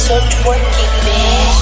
so twerky, bitch.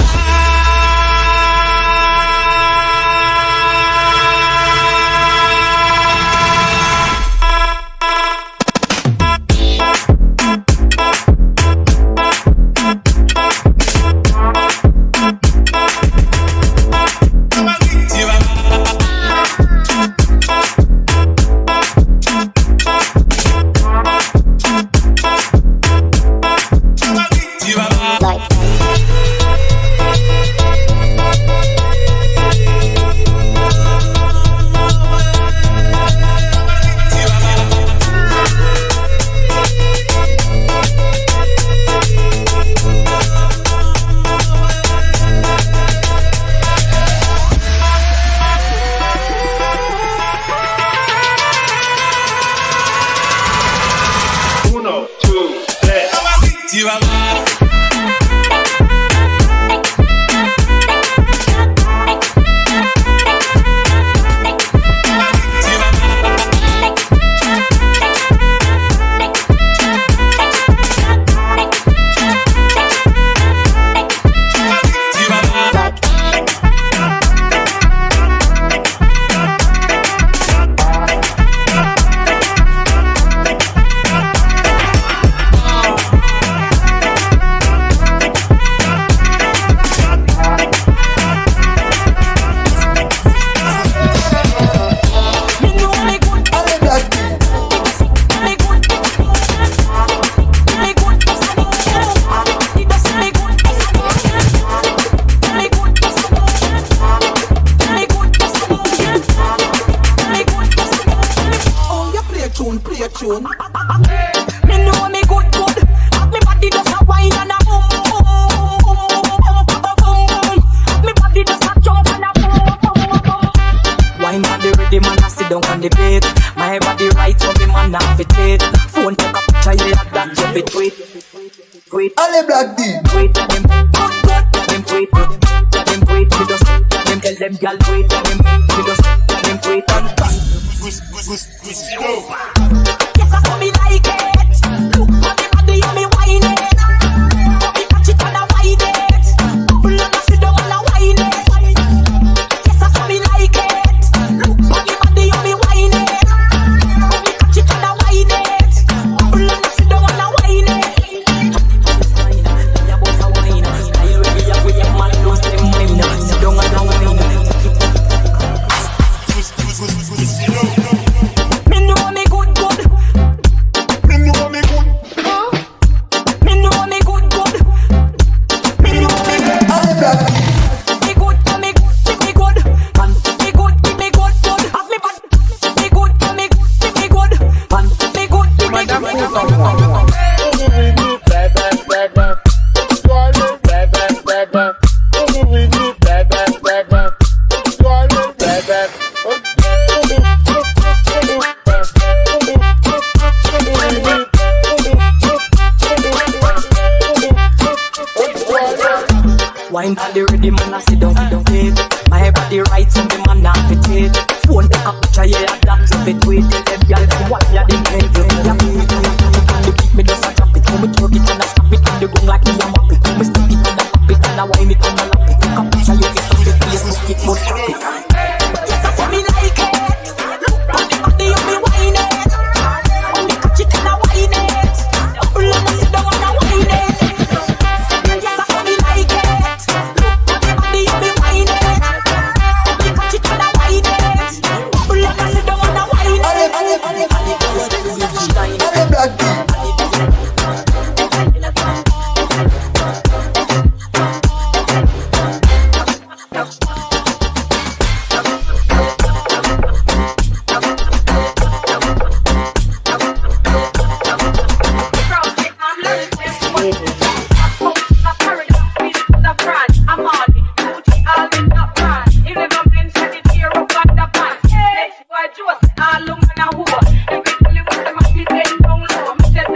All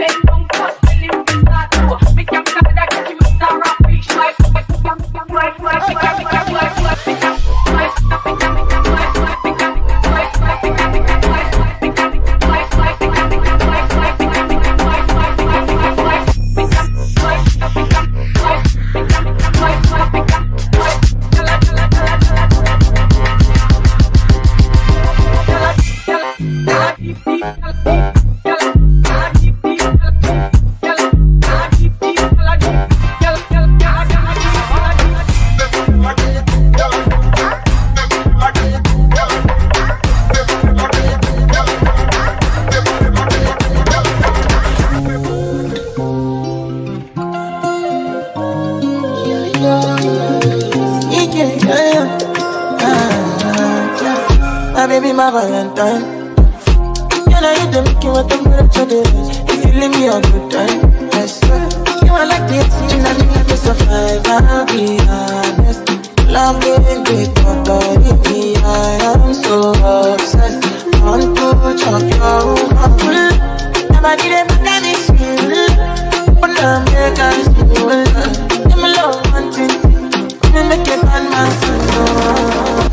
Valentine. You know you don't make you what temperature there is. If you leave me a good time, I swear. You are like the oxygen I need to survive. I'll be honest. Love it, it, me. I am so obsessed. I want to chop your heart. Never did a mechanic. But now I can't see you. I'm love wanting. Me make a bad man sing.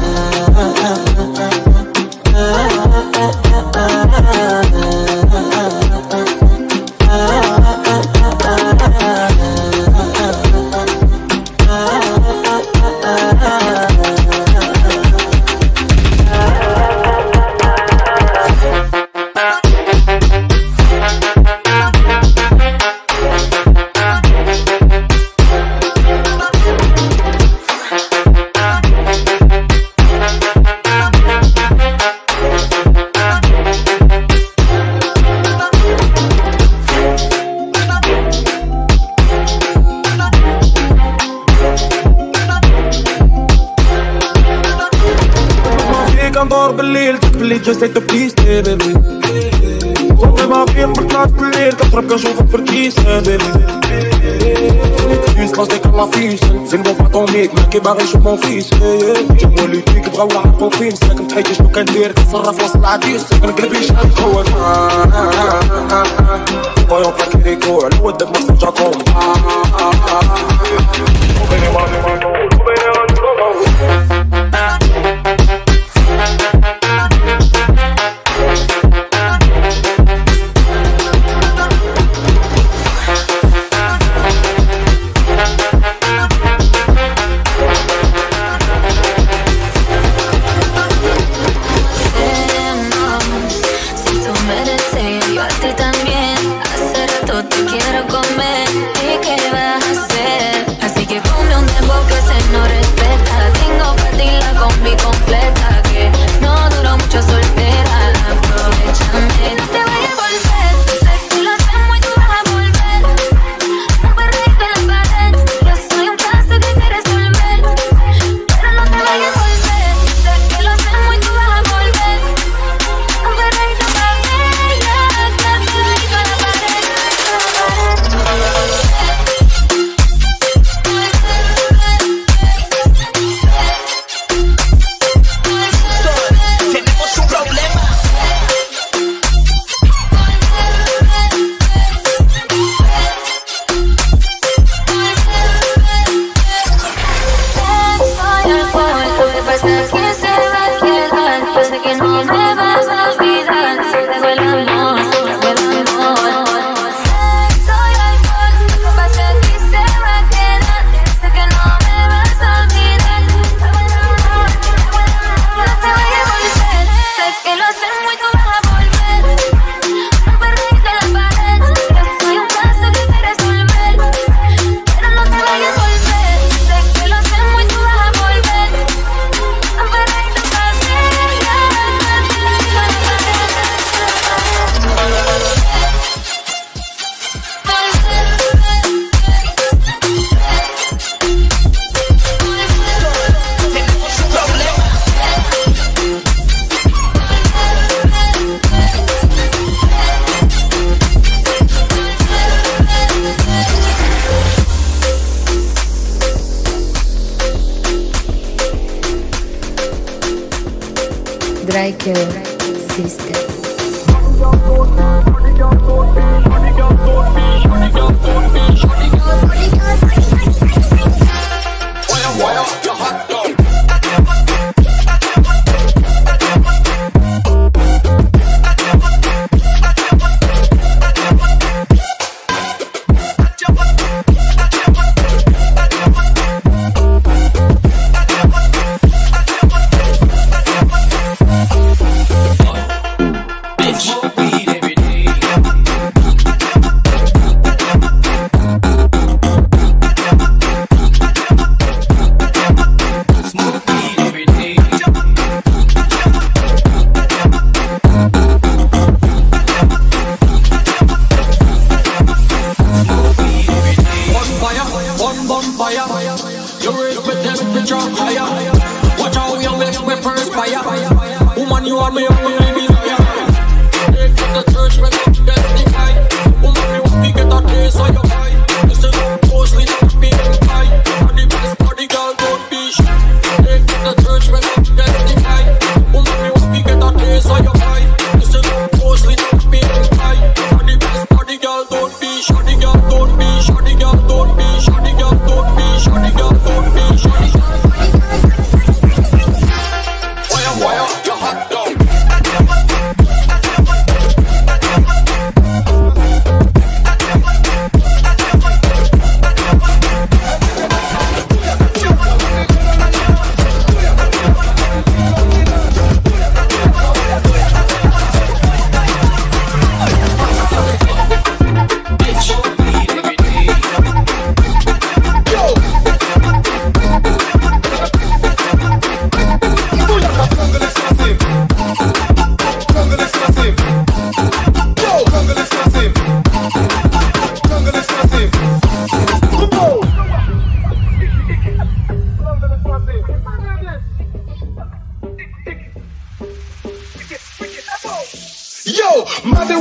جسيت بليستي بيبي صوتي ما فيه مبطلات بالليل كتربك نشوفك في الكيسة بيبي فيس قصدك الله فيس زين بون باطوميك ماكي باغي نشوف مون فيس جا والديك بغاو يعرفو فين ساكن تحيدي شنو كندير كنتصرف وسط العديس ساكن قلبي شحال تخوت بايون باكيريكو على ودك ما ترجعكم Dryker System.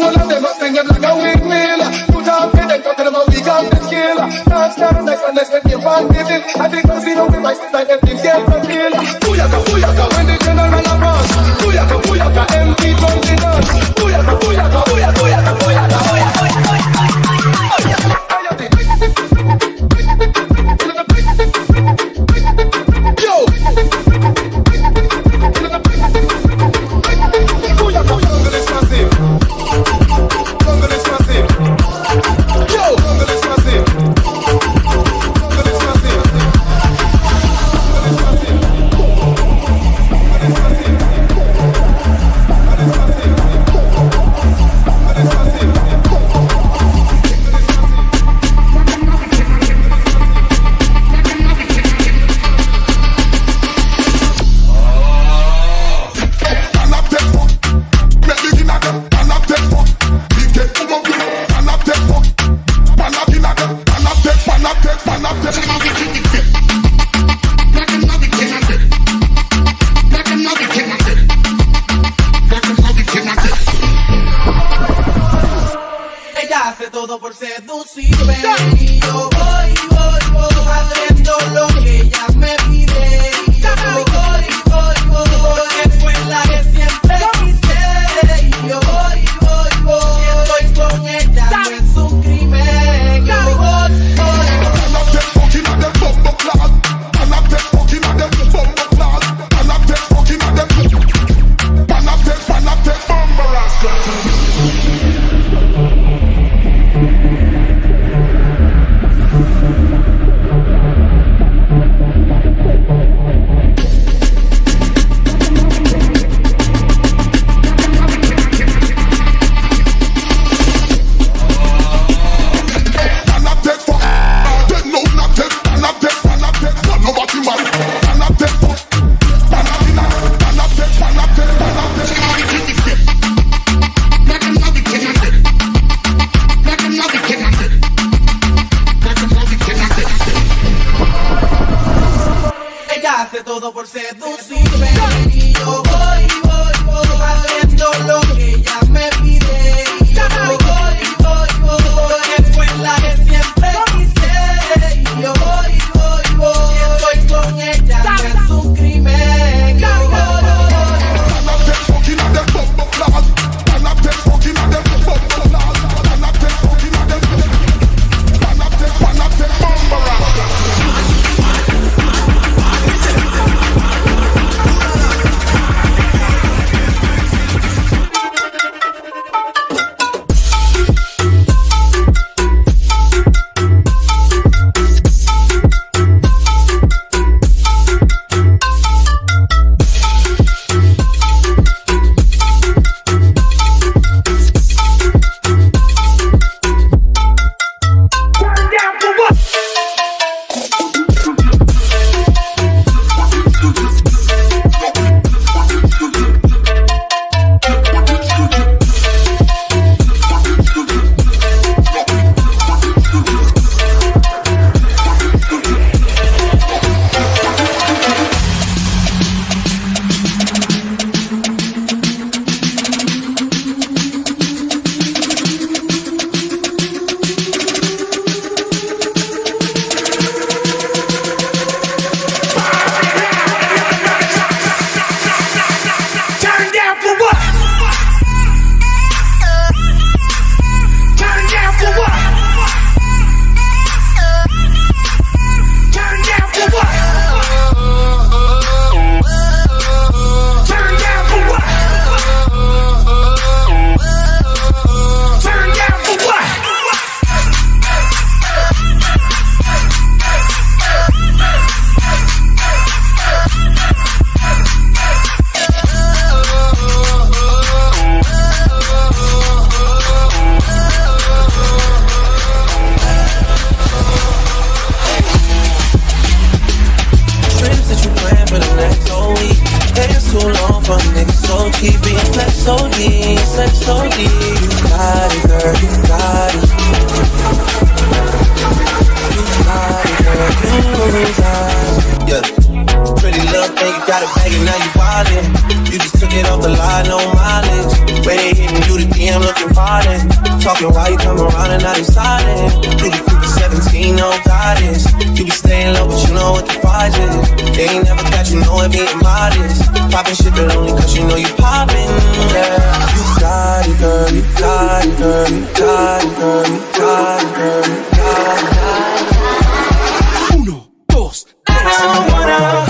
all of them must think like a windmill. You talk to them, talking about we got the skill. Can't stand next and next when you want it. I think I'll see them with my sister, them things get the feel. Booyaka, when the general approach. Booyaka, empty from the dance. Booyaka, booyaka, booyaka, booyaka, booyaka, Now you wildin', you just took it off the line, no mileage. Way they hitting you, the DM looking fine. falling. Talking while you come around and now you silent. You be creepy 17, no guidance. You be staying low, but you know what the price is. They ain't never got you know it being modest. Popping shit, but only cause you know you popping. Yeah. You got it, girl, you got it, girl, you got it, girl, you got it, girl, you got it. Uno, dos, tres. I don't wanna.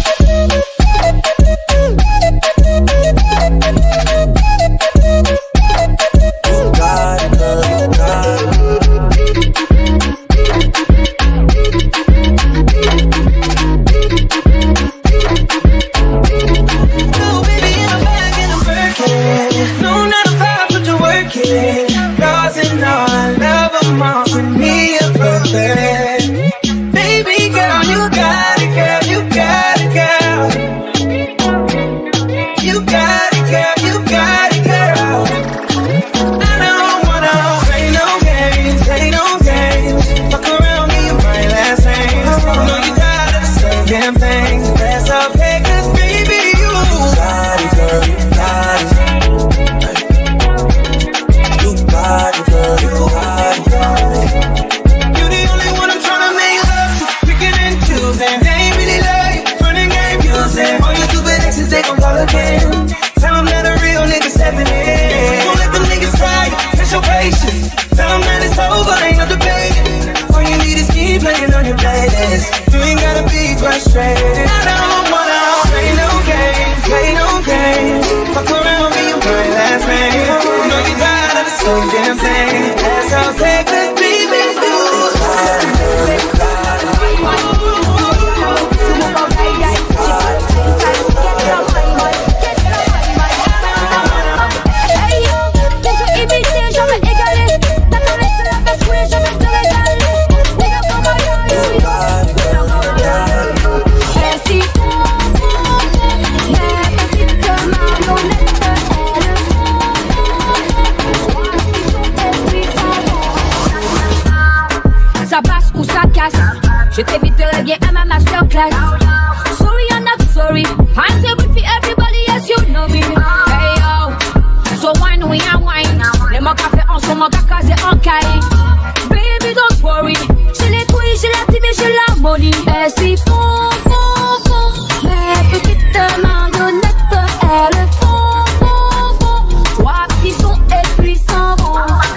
Je t'inviterai bien à ma masterclass. Sorry, I'm not sorry. I'm table for everybody, yes, you know me. Hey yo, so wine, we are wine. Les mots café en ce moment, t'as casé en caille. Baby, don't worry. J'ai les couilles, j'ai la team et j'ai l'harmonie. Et si font, mes petites marionnettes, elles font. Trois petits sons et puis s'en vont.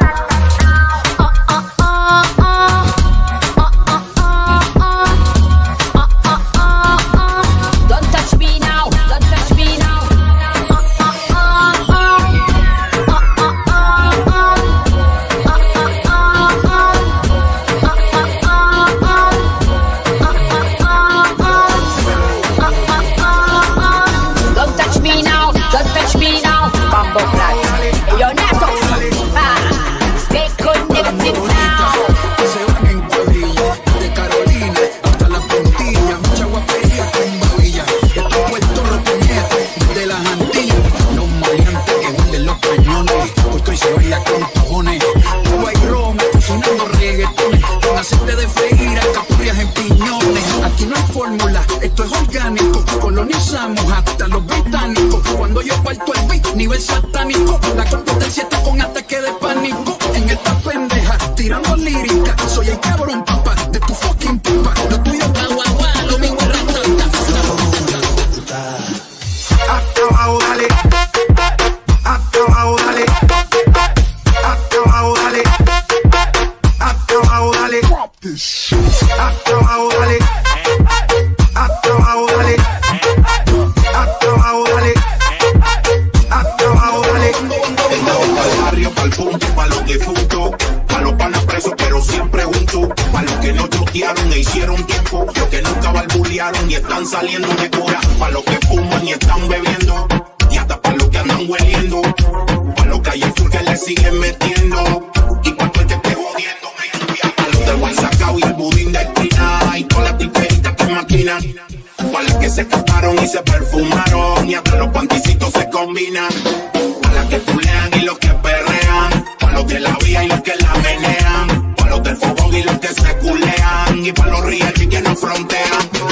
Saliendo de cura, pa' los que fuman y están bebiendo, y hasta pa' los que andan hueliendo, pa' los que hay full que le siguen metiendo, y pa' todo el que esté jodiendo, pa' los del guaysacao y el budín de esquina, y todas las tiperitas que maquinan, pa' los que se escaparon y se perfumaron, y hasta los panticitos se combinan, pa' las que culean y los que perrean, pa' los de la vía y los que la menean, pa' los del fogón y los que se culean, y pa' los real que no frontean.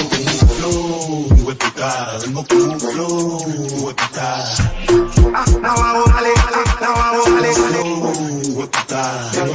Vengo con un flow, now vamos, dale, now vamos, dale.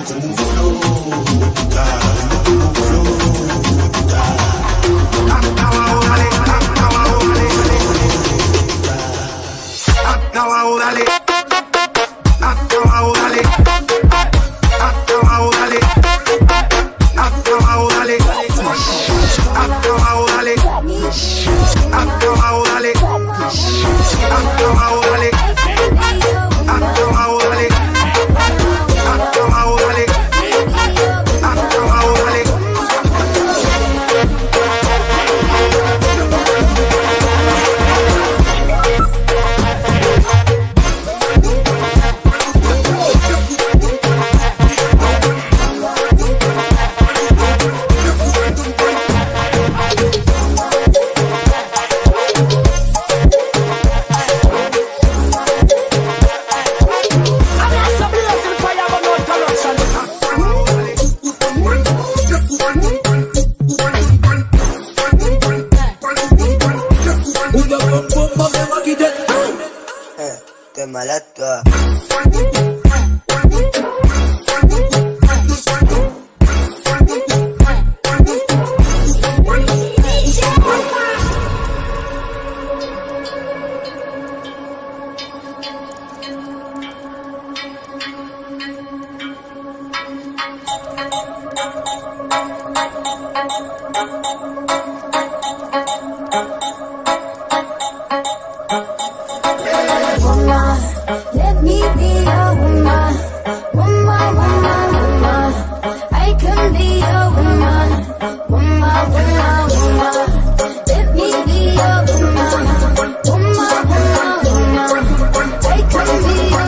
Let me be a woman, woman, woman, woman. I can be a woman, woman, woman, woman. Let me be a woman, woman, woman, woman. I can be a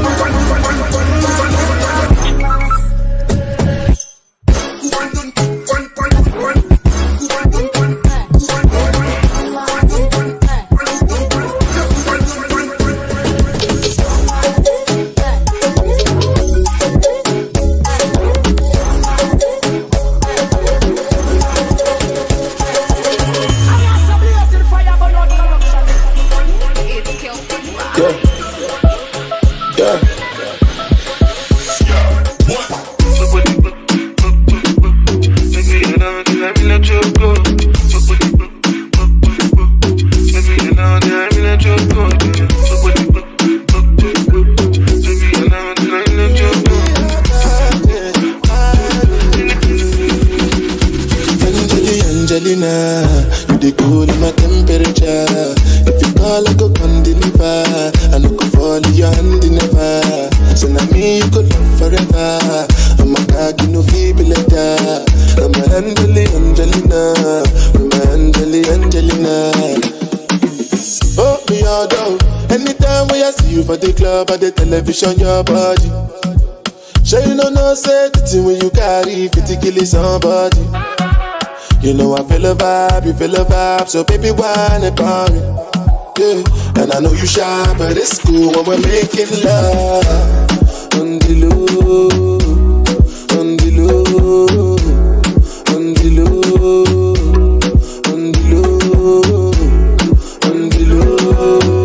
your body. Sure you know no safety when you carry 50 kill somebody. You know I feel a vibe, you feel a vibe, so baby whine about me. Yeah, and I know you shy, but it's cool when we're making love. On the low, on the low, on the low, on the low, on the low.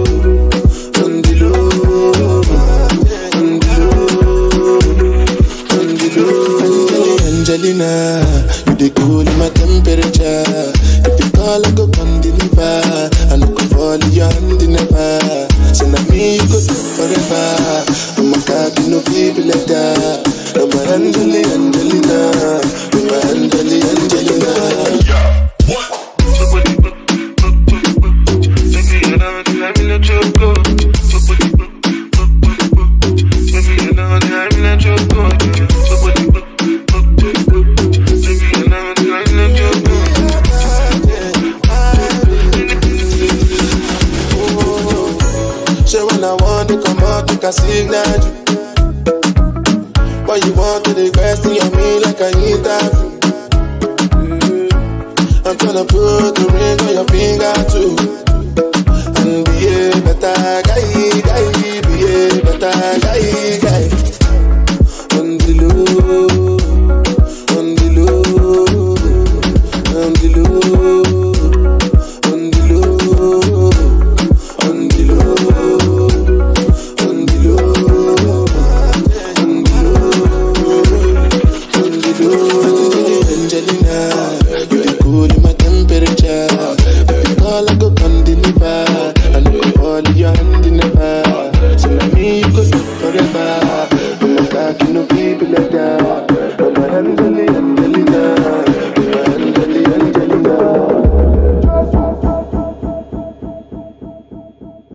Angelina, you the cool in my temperature. If you call, I go come deliver. I no go fall in your hand never. So now me you go do forever. I'm a cocky no feeble like that. I'm a Angelina, I'm a Angelina. I signal you. Why you want to the question on me like I interview? I'm tryna put the ring on your finger too. And be a better guy, be a better guy.